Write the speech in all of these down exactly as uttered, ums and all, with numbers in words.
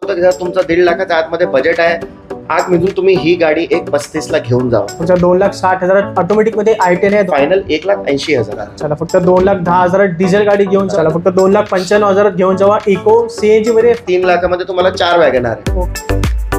जर तुमचं दीड लाखाच्या आतमध्ये बजेट आहे, आग मिळून तुम्ही ही गाडी एक पस्तीस ला घेऊन जावा. तुमच्या दोन लाख साठ हजार ऑटोमॅटिक मध्ये आय टेन आहे, फायनल एक लाख ऐंशी हजार. चला फक्त दोन लाख दहा हजार डिझेल गाडी घेऊन चला फक्त दोन लाख पंच्याण्णव हजार घेऊन जावा. इको सीएनजी मध्ये तीन लाखामध्ये तुम्हाला चार वॅगनर आहे.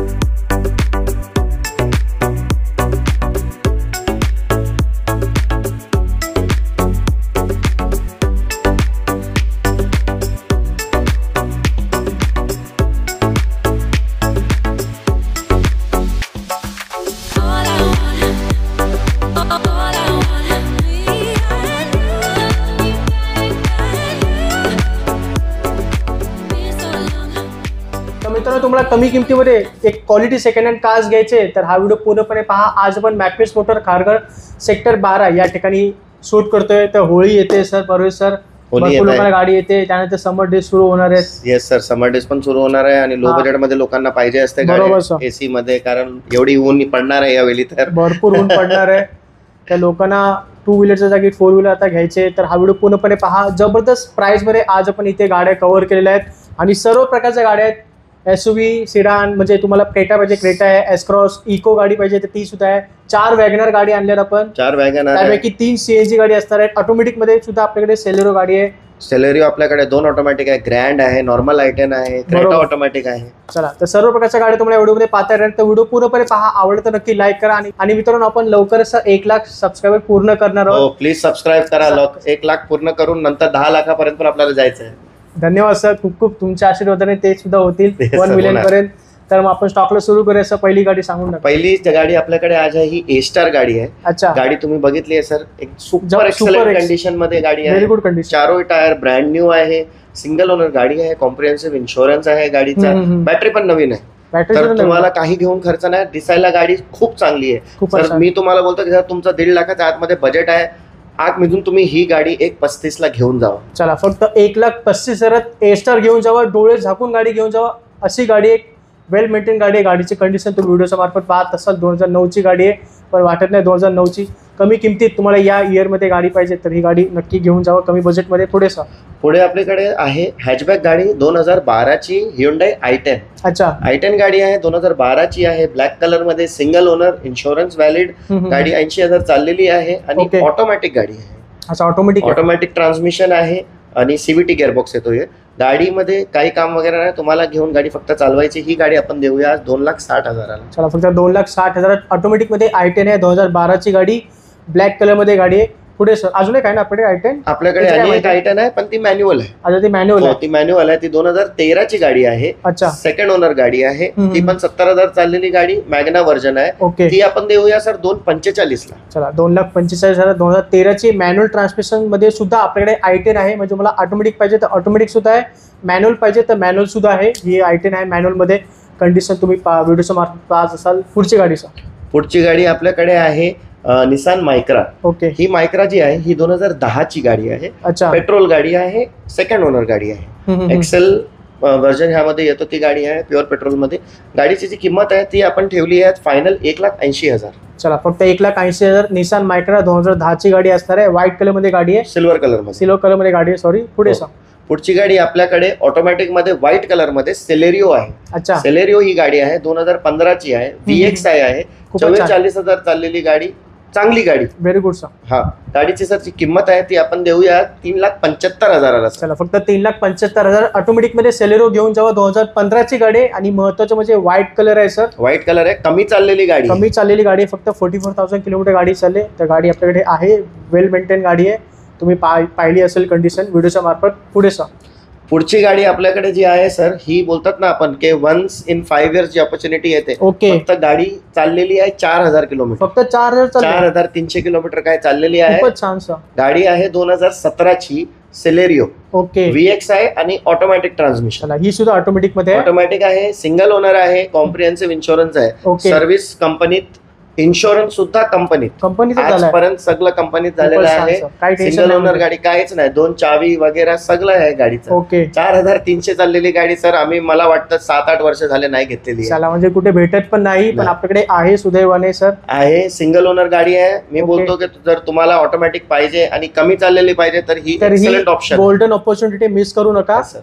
मित्रांनो, तुम्हाला कमी किमतीमध्ये एक क्वालिटी सेकंड हँड कार्स घ्यायचे तर हा व्हिडिओ पूर्णपणे पहा. आज आपण मॅकपेस मोटर खारघर सेक्टर बारा या ठिकाणी शूट करतोय. तर होळी येते सर, परवेश सर, भरपूर लोकांना गाडी येते, त्यानंतर समर डेज सुरू होणार आहे. येस सर, समर डेज पण सुरू होणार आहे आणि लो बजेट मध्ये लोकांना पाहिजे असते गाडी एसी मध्ये, कारण एवढी ऊन पडणार आहे यावेळी, तर भरपूर ऊन पडणार आहे. त्या लोकांना टू व्हीलरच्या जागी फोर व्हीलर आता घ्यायचे तर हा व्हिडिओ पूर्णपणे पहा. जबरदस्त प्राइस मध्ये आज आपण इथे गाड्या कव्हर केलेल्या आहेत आणि सर्व प्रकारच्या गाड्या आहेत. एसयूव्ही, सिडान, म्हणजे तुम्हाला क्रेटा पाहिजे क्रेटा आहे, एसक्रॉस, इको गाडी पाहिजे तर ती सुद्धा आहे. चार वॅगनर गाडी आणल्यात आपण, चार वॅगनर, त्यापैकी तीन सीएनजी गाडी असणार आहेत. ऑटोमॅटिक मध्ये सुद्धा आपल्याकडे सेलेरो गाडी आहे. सेलेरिओ आपल्याकडे दोन ऑटोमॅटिक आहे, ग्रँड आहे, नॉर्मल आय टेन आहे, क्रेटा ऑटोमॅटिक आहे. चला तर सर्व प्रकारच्या गाड्या तुम्हाला व्हिडिओमध्ये पाहता येणार, तर व्हिडिओ पूर्णपणे पहा. आवडलं तर नक्की लाईक करा आणि आणि मित्रांनो, आपण लवकरच एक लाख सबस्क्रायबर पूर्ण करणार आहोत. प्लीज सबस्क्राईब करा. एक लाख पूर्ण करून नंतर दहा लाखापर्यंत पण आपल्याला जायचं आहे. धन्यवाद सर, खूप खूप तुमच्या आशीर्वादाने ते सुद्धा होतील वन मिलियन पर्यंत. तर मग आपण स्टॉकला सुरू करूया. पहिली गाडी सांगून टाका. पहिली गाडी आपल्याकडे आज आहे ही ए स्टार गाडी आहे. अच्छा, गाडी तुम्ही बघितली आहे सर, एक सुपर एक्सलेंट कंडिशन मध्ये गाडी आहे, व्हेरी गुड कंडिशन. चारोही टायर ब्रँड न्यू आहे, सिंगल ओनर गाडी आहे, कॉम्प्रिहेन्सिव्ह इन्शुरन्स आहे गाडीचा, बॅटरी पण नवीन आहे. तर तुम्हाला काही घेऊन खर्च नाही, दिसायला गाडी खूप चांगली आहे. तर मी तुम्हाला बोलतो की जर तुमचं दीड लाखाच्या आतमध्ये बजेट आहे, आग मिळून तुम्ही ही गाडी एक पस्तीस ला घेऊन जावा. चला फक्त एक लाख पस्तीस हजारात ए स्टार घेऊन जावा, डोळे झाकून गाडी घेऊन जावा. अशी गाडी एक वेल मेंटेन गाडी आहे. गाडीची कंडिशन तुम्ही व्हिडिओच्या मार्फत पाहत असाल. दोन हजार नऊ ची गाडी आहे, पण वाटत नाही दोन हजार नऊ ची. कमी किमतीत तुम्हाला या इयर मध्ये गाडी पाहिजे तर ही गाडी नक्की घेऊन जावा कमी बजेटमध्ये. पुढे सा पुढे आपल्याकडे आहे हॅचबॅक गाडी दोन हजार बाराची ह्युंडाई आय टेन. अच्छा, आय टेन गाडी आहे, दोन हजार बाराची आहे, ब्लॅक कलर मध्ये, सिंगल ओनर, इन्शुरन्स व्हॅलिड, गाडी ऐंशी हजार चाललेली आहे आणि ऑटोमॅटिक गाडी आहे. अच्छा, ऑटोमॅटिक ऑटोमॅटिक ट्रान्समिशन आहे आणि सीव्हीटी गिअरबॉक्स येतो. गाडीमध्ये काही काम वगैरे नाही, तुम्हाला घेऊन गाडी फक्त चालवायची. ही गाडी आपण देऊया दोन लाख साठ हजाराला. चला फक्त दोन लाख साठ हजारात ऑटोमॅटिक मध्ये आय टेन आहे, दोन हजार बाराची गाडी, ब्लॅक कलर मध्ये गाडी आहे. पुढे सर अजून एक आहे ना आपल्याकडे आय टेन? आपल्याकडे एक आय टेन आहे, पण ती मॅन्युअल आहे. अच्छा, ती मॅन्युअल आहे. ती मॅन्युअल आहे, ती दोन हजार तेरा ची गाडी आहे. अच्छा, सेकंड ओनर गाडी आहे, ती पण सत्तर हजार चाललेली गाडी, मॅग्ना व्हर्जन आहे. ओके, ती आपण देऊया सर दोन पंचेचाळीस ला. चला दोन लाख पंचेचाळीस हजार दोन हजार तेरा ची मॅन्युअल ट्रान्समिशन मध्ये सुद्धा आपल्याकडे आय टेन आहे. म्हणजे मला ऑटोमॅटिक पाहिजे तर ऑटोमॅटिक सुद्धा आहे, मॅन्युअल पाहिजे तर मॅन्युअल सुद्धा आहे. ही आय टेन आहे मॅन्युअल मध्ये. कंडिशन तुम्ही व्हिडिओच्या मार्फत पाहत असाल. पुढची गाडी सर? पुढची गाडी आपल्याकडे आहे निसान मायक्रा. ओके, ही मायक्रा जी आहे ही दोन हजार दहा ची गाडी आहे. अच्छा, पेट्रोल गाडी आहे, सेकंड ओनर गाडी आहे, एक्सेल व्हर्जन ह्यामध्ये येतो ती गाडी आहे, प्युअर पेट्रोल मध्ये. गाडीची जी किंमत आहे ती आपण ठेवली आहे फायनल एक लाख ऐंशी हजार. चला फक्त एक लाख ऐंशी हजार निसान मायक्रा दोन हजार दहा ची गाडी असणार आहे. व्हाईट कलर मध्ये गाडी आहे, सिल्वर कलर मध्ये, सिल्वर कलर मध्ये गाडी आहे. सॉरी, पुढे सा पुढची गाडी आपल्याकडे ऑटोमॅटिक मध्ये व्हाईट कलर मध्ये सेलेरिओ आहे. अच्छा, सेलेरिओ ही गाडी आहे, दोन हजार पंधरा ची आहे, व्ही एक्स आय आहे, चव्वेचाळीस हजार चाललेली गाडी, चांगली गाडी. Very good sir. हा, गाडीची सर जी किंमत आहे ती आपण देऊया तीन लाख पंच्याहत्तर हजाराला. चला फक्त तीन लाख पंच्याहत्तर हजार ऑटोमॅटिक मध्ये सेलेरो घेऊन जावा. दोन हजार पंधरा ची गाडी आणि महत्वाचं म्हणजे व्हाईट कलर आहे सर. व्हाईट कलर आहे, कमी चाललेली गाडी, कमी चाललेली गाडी आहे, फक्त फोर्टी फोर थाउजंड किलोमीटर गाडी चालले. तर गाडी आपल्याकडे आहे, वेल मेंटेन गाडी आहे. तुम्ही पाहिली असेल कंडिशन व्हिडिओच्या मार्फत. पुढे सर पुढची गाडी आपल्याकडे जी आहे सर, ही बोलतात ना आपण की वन्स इन फाईव्ह इयर्स जी ऑपॉर्च्युनिटी येते. ओके, फक्त गाडी चाललेली आहे चार हजार किलोमीटर, फक्त चार हजार चार हजार तीनशे किलोमीटर काय चाललेली आहे. खूपच छान सर. गाडी आहे दोन हजार सतरा ची सेलेरिओ. ओके, व्ही एक्स आहे आणि ऑटोमॅटिक ट्रान्समिशन. ही सुद्धा ऑटोमॅटिक मध्ये ऑटोमॅटिक आहे, सिंगल ओनर आहे, कॉम्प्रिहेन्सिव्ह इन्शुरन्स आहे, सर्व्हिस कंपनीत, इन्शुरन्स सुद्धा कंपनीत कंपनीत आजपर्यंत सगळं कंपनीत झालेलं आहे. सिंगल ओनर गाडी काहीच नाही, दोन चावी वगैरे सगळं आहे गाडीचं. ओके, चार हजार तीनशे चाललेली गाडी सर, आम्ही मला वाटतं सात आठ वर्ष झाले नाही घेतलेली. चला म्हणजे कुठे भेटत पण नाही, पण आपल्याकडे आहे सुदैवाने सर. आहे, सिंगल ओनर गाडी आहे. मी बोलतो की जर तुम्हाला ऑटोमॅटिक पाहिजे आणि कमी चाललेली पाहिजे तर ही excellent option, golden opportunity miss करू नका.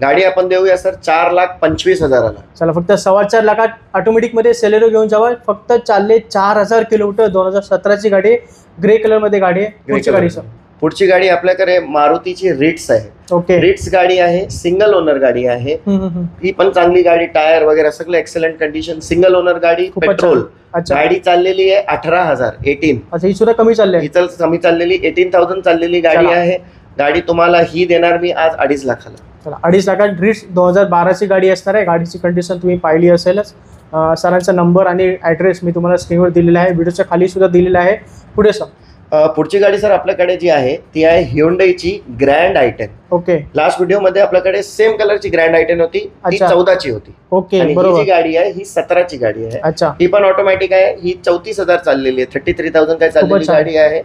गाडी आपण देऊया सर चार लाख पंचवीस हजाराला. चला फक्त सव्वा चार लाखात ऑटोमॅटिक मध्ये सेलेरो घेऊन जावा. फक्त चालले चार हजार किलोमीटर. दोन हजार सतराची गाडी, ग्रे कलर मध्ये गाडी आहे. पुढची गाडी सर. पुढची गाडी आपल्याकडे मारुतीची रिट्स आहे. ओके. रिट्स गाडी आहे, सिंगल ओनर गाडी आहे. ही पण चांगली गाडी, टायर वगैरे सगळं एक्सलंट कंडिशन. सिंगल ओनर गाडी, पेट्रोल. गाडी चाललेली आहे अठरा हजार एटीन. अच्छा, ही सुद्धा कमी चालली आहे. ही कमी चाललेली एटीन थाउजंड चाललेली गाडी आहे. गाडी तुम्हाला ही देणार मी आज अडीच लाखाला. चला अडीच लाखात रिट्स दोन हजार बाराची गाडी असणार आहे. गाडीची कंडिशन तुम्ही पाहिली असेलच. सरांचा नंबर आणि ऍड्रेस मी तुम्हाला स्क्रीनवर दिलेला आहे, व्हिडिओच्या खाली सुद्धा दिलेला आहे. पुढे सर. पुढची गाडी सर आपल्याकडे जी आहे ती आहे ह्युंडईची grand i ten. Okay. Last video मध्ये आपल्याकडे सेम कलरची ग्रँड आय टेन होती, ती चौदाची होती. ओके. ही जी गाडी आहे ही सतराची गाडी आहे. अच्छा. ही पण ऑटोमॅटिक आहे. ही चौतीस हजार चाललेली आहे. थर्टी थ्री थाउजंड काय चाललेली गाडी आहे.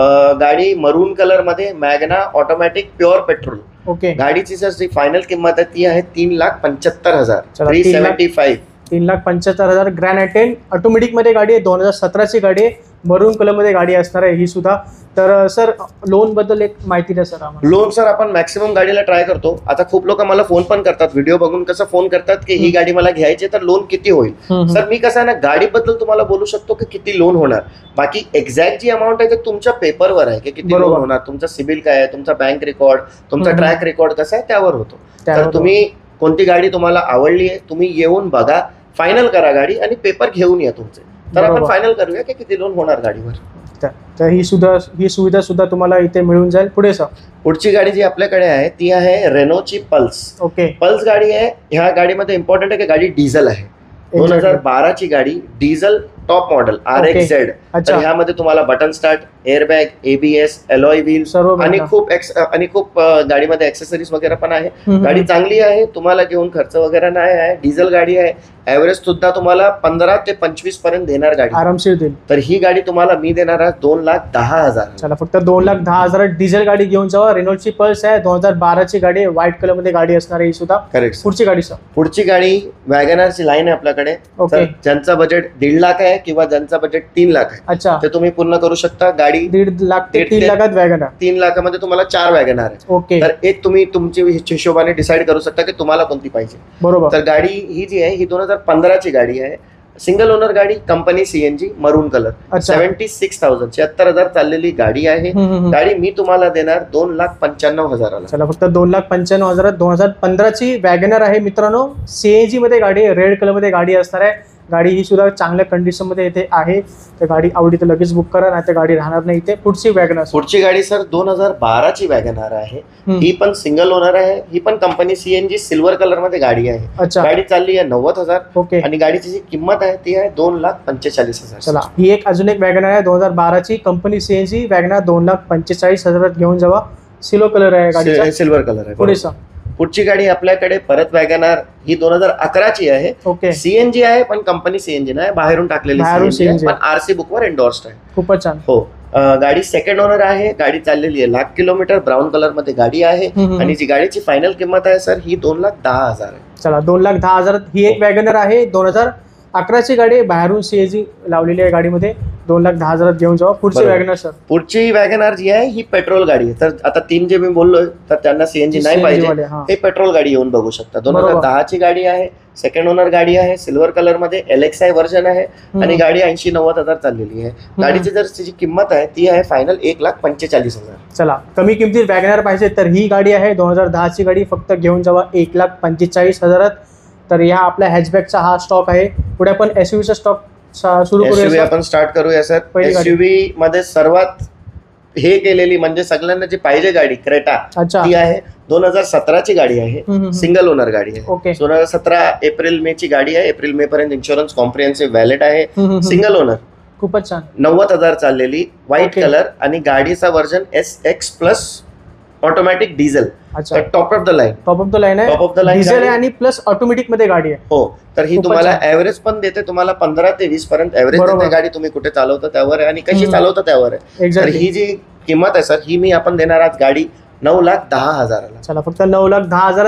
गाडी मरून कलर मध्ये, Magna, automatic, pure petrol. Okay. गाडीची सर जी फायनल किंमत आहे ती आहे तीन लाख पंच्याहत्तर हजार थ्री सेव्हन्टी फाईव्ह. तीन लाख पंच्याहत्तर हजार ग्रँड आय टेन ऑटोमॅटिक मध्ये गाडी आहे. दोन हजार सतराची गाडी आहे. मरून कलर मध्ये गाडी असणार आहे ही सुद्धा. तर सर लोन बद्दल एक माहिती द्या सर आम्हाला. लोन सर आपण मॅक्सिमम गाडीला ट्राय करतो. आता खूप लोक मला फोन पण करतात, व्हिडिओ बघून कसं फोन करतात की ही गाडी मला घ्यायची तर लोन किती होईल. सर मी कसं आहे ना, गाडीबद्दल तुम्हाला बोलू शकतो की किती लोन होणार. बाकी एक्झॅक्ट जी अमाऊंट आहे ते तुमच्या पेपरवर आहे की किती लोन होणार. तुमचा सिबिल काय आहे, तुमचा बँक रेकॉर्ड, तुमचा ट्रॅक रेकॉर्ड कसा आहे त्यावर होतो. तर तुम्ही कोणती गाडी तुम्हाला आवडली आहे तुम्ही येऊन बघा, फायनल करा गाडी आणि पेपर घेऊन या तुमचे. तर आपण फायनल करूया की किती लोन होणार गाडीवर. तर ही सुद्धा ही सुविधा सुद्धा तुम्हाला इथे मिळून जाईल. पुढे सर. पुढची गाडी जी आपल्याकडे आहे ती आहे रेनोची पल्स. ओके. पल्स गाडी आहे. ह्या गाडीमध्ये इम्पॉर्टंट आहे की गाडी डिझेल आहे. दोन हजार बाराची गाडी, diesel, top model, R X Z. ह्यामध्ये तुम्हाला button start, airbag, ABS, alloy wheel आणि खूप आणि खूप गाडीमध्ये ऍक्सेसरीज वगैरे पण आहे. गाडी चांगली आहे, तुम्हाला घेऊन खर्च वगैरे नाही आहे. डिझेल गाडी आहे. ऍव्हरेज सुद्धा तुम्हाला पंधरा ते पंचवीस पर्यंत देणार गाडी, आरामशीर देईल. तर ही गाडी तुम्हाला मी देणार आहे दोन लाख दहा हजार. चला फक्त दोन लाख दहा हजार डिझेल गाडी घेऊन जावा. रेनॉल्टची पल्स आहे. दोन हजार बाराची गाडी आहे. व्हाईट कलर मध्ये गाडी असणार आहे ही सुद्धा. करेक्ट. पुढची गाडी सर. पुढची गाडी वॅगनारची लाईन आहे आपल्याकडे. ज्यांचा बजेट दीड लाख आहे किंवा ज्यांचा बजेट तीन लाख आहे, अच्छा, ते तुम्ही पूर्ण करू शकता. गाडी दीड लाख ते तीन लाखात वॅगनार. तीन लाखामध्ये तुम्हाला चार वॅगनार आहे. ओके. तर एक तुम्ही तुमच्या हिशोबाने डिसाईड करू शकता की तुम्हाला कोणती पाहिजे. बरोबर. तर गाडी ही जी आहे ही दोन हजार पंधराची गाडी आहे. सिंगल ओनर गाडी, company CNG, maroon colour. Seventy six thousand शहात्तर हजार चाललेली गाडी आहे. गाडी मी तुम्हाला देणार दोन लाख पंच्याण्णव हजाराला. चला फक्त दोन लाख पंच्याण्णव हजारात दोन हजार पंधराची वॅगनर आहे मित्रांनो. सीएनजी मध्ये गाडी, रेड कलर मध्ये गाडी असणार आहे. गाडी ही सुद्धा चांगल्या कंडिशन मध्ये इथे आहे. तर गाडी आवडी तर लगेच बुक करा, नाही तर गाडी राहणार नाही इथे. पुढची वॅगनर. पुढची गाडी सर दोन हजार बाराची वॅगनर आहे. ही पण सिंगल ओनर आहे. ही पण कंपनी सीएनजी, सिल्वर कलर मध्ये गाडी आहे. अच्छा. गाडी चालली आहे नव्वद हजार. ओके. आणि गाडीची जी किंमत आहे ती आहे दोन लाख पंचेचाळीस हजार. चला ही एक अजून एक वॅगनर आहे दोन हजार बाराची कंपनी सीएनजी वॅगनर. दोन लाख पंचेचाळीस हजारात घेऊन जावा. सिल्वर कलर आहे गाडीचा. सिल्वर कलर आहे. पुढे सर. पुढची गाडी आपल्याकडे परत वॅगनार. ही दोन हजार अकराची आहे. ओके. सीएनजी आहे पण कंपनी सीएनजी नाही, बाहेरून टाकलेली सीएनजी, पण आरसी बुक वर एंडोर्स्ड आहे. खूपच छान. हो. गाडी सेकंड ओनर आहे. गाडी चाललेली आहे लाख किलोमीटर. ब्राऊन कलर मध्ये गाडी आहे. आणि जी गाडीची फायनल किंमत आहे सर ही दोन लाख दहा हजार आहे. चला दोन लाख दहा हजारात ही एक वॅगनर आहे. दोन हजार अकराची गाडी, बाहेरून सीएनजी लावलेली आहे गाडीमध्ये. दोन लाख दहा हजारात घेऊन जावा. पुढची वॅगनर सर. पुढची वॅगनर जी आहे ही पेट्रोल गाडी आहे. तर आता तीन जे मी बोललोय तर त्यांना सीएनजी नाही पाहिजे, हे पेट्रोल गाडी येऊन बघू शकता. दोन हजार दहाची गाडी आहे. सेकंड ओनर गाडी आहे. सिल्वर कलर मध्ये एलएक्सआय व्हर्जन आहे. आणि गाडी ऐंशी नव्वद हजार चाललेली आहे. गाडीची जर तिची किंमत आहे ती आहे फायनल एक लाख पंचेचाळीस हजार. चला कमी किमतीत वॅगनर पाहिजे तर ही गाडी आहे दोन हजार दहाची गाडी. फक्त घेऊन जावा एक लाख पंचेचाळीस हजारात. तर या आपल्या हॅचबॅकचा हा स्टॉक आहे. पुढे आपण एसयूव्हीचा स्टॉक सुरू करूया. आपण स्टार्ट करूया सर. एसयूव्ही मध्ये सर्वात हे केलेली म्हणजे सगळ्यांना जी पाहिजे गाडी क्रेटा, ती आहे दोन हजार सतराची गाडी आहे. सिंगल ओनर गाडी आहे. दोन हजार सतरा एप्रिल मे ची गाडी आहे. एप्रिल मे पर्यंत इन्शुरन्स कॉम्प्रिहेन्सिव्ह व्हॅलिड आहे. Single owner. खूपच छान. नव्वद हजार चाललेली, व्हाईट कलर. आणि गाडीचा version S X plus automatic diesel. Top of the line. Top of the line आहे. Top of the line diesel आहे आणि प्लस ऑटोमॅटिक मध्ये गाडी आहे. हो. तर ही तुम्हाला ऍव्हरेज पण देते. तुम्हाला पंधरा ते वीस पर्यंत ऍव्हरेज देते गाडी. तुम्ही कुठे चालवता त्यावर आहे आणि कशी चालवता त्यावर आहे. तर ही जी किंमत आहे सर ही मी आपण देणार आज गाडी नऊ लाख दहा हजाराला. चला फक्त नऊ लाख दहा हजारात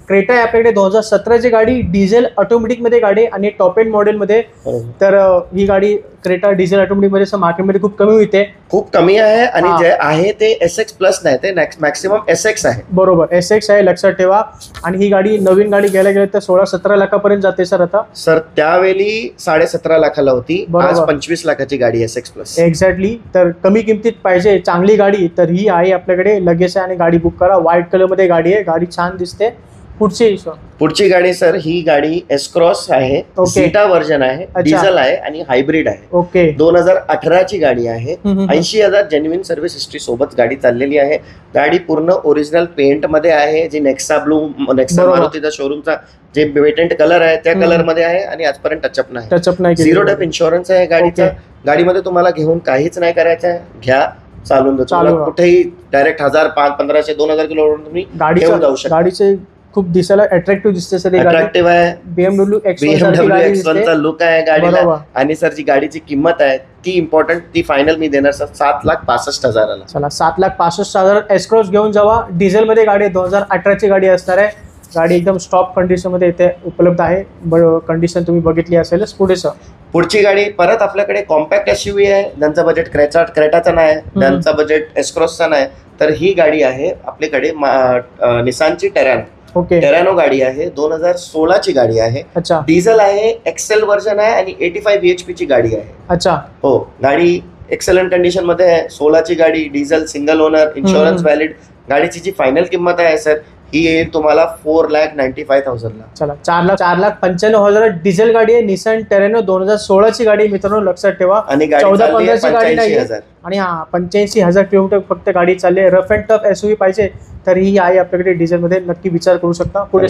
क्रेटा आहे आपल्याकडे दोन हजार सतराची गाडी, डिझेल ऑटोमॅटिक मध्ये गाडी आणि टॉप एंड मॉडेल मध्ये. तर ही गाडी क्रेटा डिझेल ऑटोमॅटिक मध्ये मार्केटमध्ये खूप कमी मिळते, खूप कमी आहे. आणि जे आहे ते एस एक्स प्लस नाही, ते मॅक्सिमम एस एक्स आहे. बरोबर, एस एक्स आहे, लक्षात ठेवा. आणि ही गाडी नवीन गाडी घ्यायला गेली तर सोळा सतरा लाखापर्यंत जाते सर. आता सर त्यावेळी साडे सतरा लाखाला होती, आज पंचवीस लाखाची गाडी एस एक्स प्लस. एक्झॅक्टली. तर कमी किमतीत पाहिजे चांगली गाडी तर ही आहे आपल्याकडे, लगेच आहे आणि गाडी बुक करा. व्हाईट कलर मध्ये गाडी आहे, गाडी छान दिसते. पुढची पुढची गाडी सर, ही गाडी एस क्रॉस आहे, सीटा व्हर्जन आहे, डिझेल आहे आणि हायब्रिड आहे. ओके. दोन हजार अठराची गाडी आहे. ऐंशी हजार जेन्युइन सर्व्हिस हिस्ट्री सोबत गाडी चाललेली आहे. गाडी पूर्ण ओरिजिनल पेंट मध्ये आहे, जी नेक्सा ब्लू, नेक्सा मारुतीचा शोरूमचा जे पेटेंट कलर आहे त्या कलर मध्ये आहे आणि आजपर्यंत टचअप नाही. टचअप नाही. झिरो डेप इन्शुरन्स आहे गाडीचा. गाडीमध्ये तुम्हाला घेऊन काहीच नाही करायचं आहे, घ्या चालून दो. कुठेही डायरेक्ट हजार पाच पंधराशे दोन हजार किलो तुम्ही घेऊन जाऊ शकता. गाडीचे खूप दिसायला अट्रॅक्टिव्ह दिसते सर. अट्रॅक्टिव्ह आहे. बीएमडब्ल्यू बीएमडब्ल्यू एक्स वन चा लुक आहे गाडीला. आणि सर जी गाडीची किंमत आहे ती इम्पॉर्टंट, ती फायनल मी देणार सर सात लाख पासष्ट हजाराला. चला, सात लाख पासष्ट हजार एस क्रॉस घेऊन जावा. डिझेल मध्ये गाडी दोन हजार अठराची गाडी असणार आहे. गाडी एकदम स्टॉक कंडिशन मध्ये इथे उपलब्ध आहे. कंडिशन तुम्ही बघितली असेलच. पुढे सर पुढची गाडी परत आपल्याकडे कॉम्पॅक्ट एसयूव्ही आहे. ज्यांचा बजेट क्रेटा क्रेटाचा नाही, ज्यांचा बजेट एस क्रॉसचा नाही, तर ही गाडी आहे आपल्याकडे निसानची टेरॅनो. ओके. टेरॅनो गाडी आहे, दोन हजार सोळाची गाडी आहे. अच्छा. डिझेल आहे, एक्सेल व्हर्जन आहे आणि एटी फाय बीएचपी ची गाडी आहे. अच्छा. हो, गाडी एक्सलंट कंडिशन मध्ये आहे. सोळाची गाडी, diesel, single owner, insurance valid. गाडीची जी फायनल किंमत आहे सर ही येईल तुम्हाला four lakh ninety five thousand ला. चला, चार लाख चार लाख पंच्याण्णव हजार डिझेल गाडी आहे. निसान टेरेनो दोन हजार सोळाची गाडी मित्रांनो, लक्षात ठेवा. आणि चौदा पंधराची गाडी नाही आणि हा पंच्याऐंशी हजार किलोमीटर फक्त गाडी चालली आहे. रफ अँड टफ एसयूव्ही पाहिजे तर ही आहे आपल्याकडे डिझेल मध्ये, नक्की विचार करू शकता. पुढे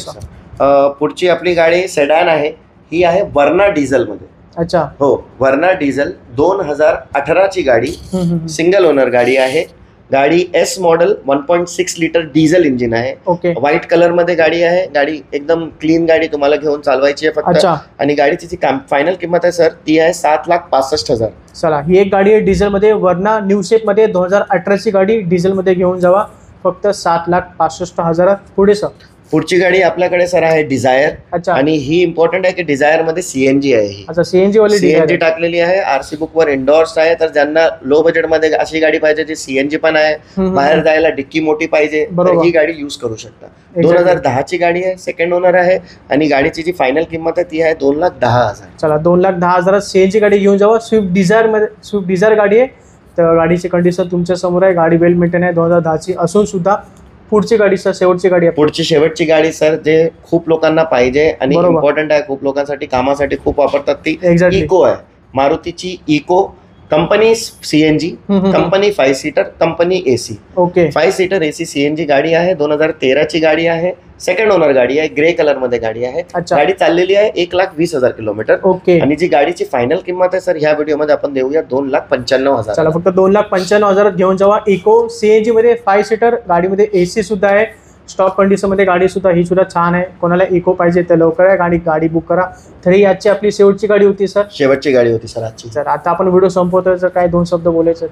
पुढची आपली गाडी सेडान आहे. ही आहे वर्ना डिझेल मध्ये. अच्छा. हो, वर्ना डिझेल दोन हजार अठराची गाडी, सिंगल ओनर गाडी आहे. गाडी S model one point six litre diesel engine आहे. ओके. व्हाईट कलर मध्ये गाडी आहे. गाडी एकदम क्लीन गाडी तुम्हाला घेऊन चालवायची आहे फक्त. आणि गाडीची जी फायनल किंमत आहे सर ती आहे सात लाख पासष्ट हजार. चला, ही एक गाडी आहे डिझेल मध्ये, वर्ना न्यू शेप मध्ये, दोन हजार अठराची गाडी डिझेल मध्ये घेऊन जावा फक्त सात लाख पासष्ट हजारात. पुढे सर पुढची गाडी आपल्याकडे सर आहे डिझायर. अच्छा. आणि ही इम्पॉर्टंट आहे की डिझायर मध्ये सीएनजी आहे. ही अच्छा, सीएनजी वाली सीएनजी टाकलेली आहे. आरसी बुक वर एंडोर्स आहे. तर ज्यांना लो बजेट मध्ये अशी गाडी पाहिजे जी सीएनजी पण आहे, बाहेर जायला डिक्की मोठी पाहिजे, तर ही गाडी युज करू शकता. दोन हजार दहाची गाडी आहे, सेकंड ओनर आहे आणि गाडीची जी फायनल किंमत आहे ती आहे दोन लाख दहा हजार. चला, दोन लाख दहा हजारात सीएनजी गाडी घेऊन जावा. स्विफ्ट डिझायर मध्ये, स्विफ्ट डिझायर गाडी आहे. तर गाडीची कंडिशन तुमच्या समोर आहे. गाडी वेल मेंटेन आहे दोन हजार दहाची असून सुद्धा. पुढची गाडी सर, शेवटची गाडी आहे. पुढची शेवटची गाडी सर जे खूप लोकांना पाहिजे आणि इम्पॉर्टंट आहे, खूप लोकांसाठी कामासाठी खूप वापरतात, ती इको आहे. मारुतीची Eeco, company CNG, company five seater, company AC. Okay. Five seater AC CNG गाडी आहे. दोन हजार तेराची गाडी आहे. सेकंड ओनर गाडी आहे. ग्रे कलर मध्ये गाडी आहे. गाडी चाललेली आहे एक लाख वीस हजार किलोमीटर. ओके. आणि जी गाडीची फायनल किंमत आहे सर ह्या व्हिडिओ मध्ये आपण देऊया दोन लाख पंच्याण्णव हजार. चला, फक्त दोन लाख पंच्याण्णव हजारात घेऊन जावा. इको सीएनजी मध्ये, फाईव्ह सीटर गाडीमध्ये, एसी सुद्धा आहे. स्टॉक कंडिशन मध्ये गाडी सुद्धा, ही सुद्धा छान आहे. कोणाला इको पाहिजे तर लवकर आहे गाडी गाडी बुक करा. तरी आजची आपली शेवटची गाडी होती सर. शेवटची गाडी होती सर आजची. सर आता आपण व्हिडिओ संपवतोय, तर काय दोन शब्द बोलायचे?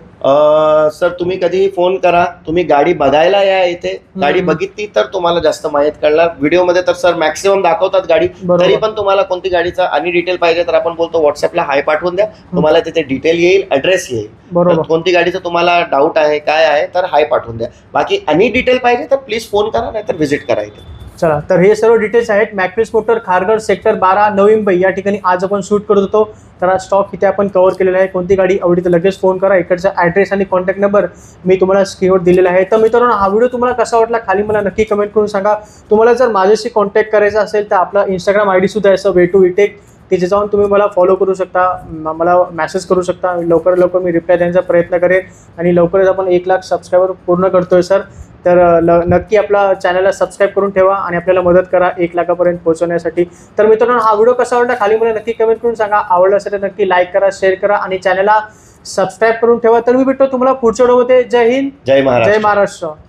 सर तुम्ही कधीही फोन करा, तुम्ही गाडी बघायला या इथे. गाडी बघितली तर तुम्हाला जास्त माहिती कळणार. व्हिडिओ मध्ये तर सर मॅक्सिमम दाखवतात गाडी, तरी पण तुम्हाला कोणती गाडीचा आणि डिटेल पाहिजे तर आपण बोलतो व्हॉट्सअपला हाय पाठवून द्या, तुम्हाला तिथे डिटेल येईल, ऍड्रेस येईल. बरोबर. कोणती गाडीचं तुम्हाला डाऊट आहे काय आहे तर हाय पाठवून द्या. बाकी आणि डिटेल पाहिजे तर प्लीज फोन करा, नाहीतर व्हिजिट करा इथे. चला, तर हे सर्व डिटेल्स आहेत. मॅक्विस मोटर, खारघर, सेक्टर बारा, नवी मुंबई या ठिकाणी आज आपण शूट करत होतो. तर आज स्टॉक इथे आपण कव्हर केलेला आहे. कोणती गाडी आवडली तर लगेच फोन करा. इकडचा ॲड्रेस आणि कॉन्टॅक्ट नंबर मी तुम्हाला स्क्रीनवर दिलेला आहे. तर मित्रांनो, हा व्हिडिओ तुम्हाला कसा वाटला खाली मला नक्की कमेंट करून सांगा. तुम्हाला जर माझ्याशी कॉन्टॅक्ट करायचा असेल तर आपला इंस्टाग्राम आय डी सुद्धा आहे वे टू विटेक. तिथे जाऊन तुम्ही मला फॉलो करू शकता, मला मेसेज करू शकता. लवकर लवकर मी रिप्लाय देण्याचा प्रयत्न करेन आणि लवकरच आपण एक लाख सबस्क्रायबर पूर्ण करतोय सर. तर नक्की आपला चॅनलला सबस्क्राईब करून ठेवा आणि आपल्याला मदत करा एक लाखापर्यंत पोहोचवण्यासाठी. तर मित्रांनो, हा व्हिडिओ कसा वाटला खाली मला नक्की कमेंट करून सांगा. आवडला असेल तर नक्की लाईक करा, शेअर करा आणि चॅनलला सबस्क्राईब करून ठेवा. तर मी भेटतो तुम्हाला पुढच्या व्हिडिओमध्ये. जय हिंद, जय महाराष्ट्र. जय महाराष्ट्र.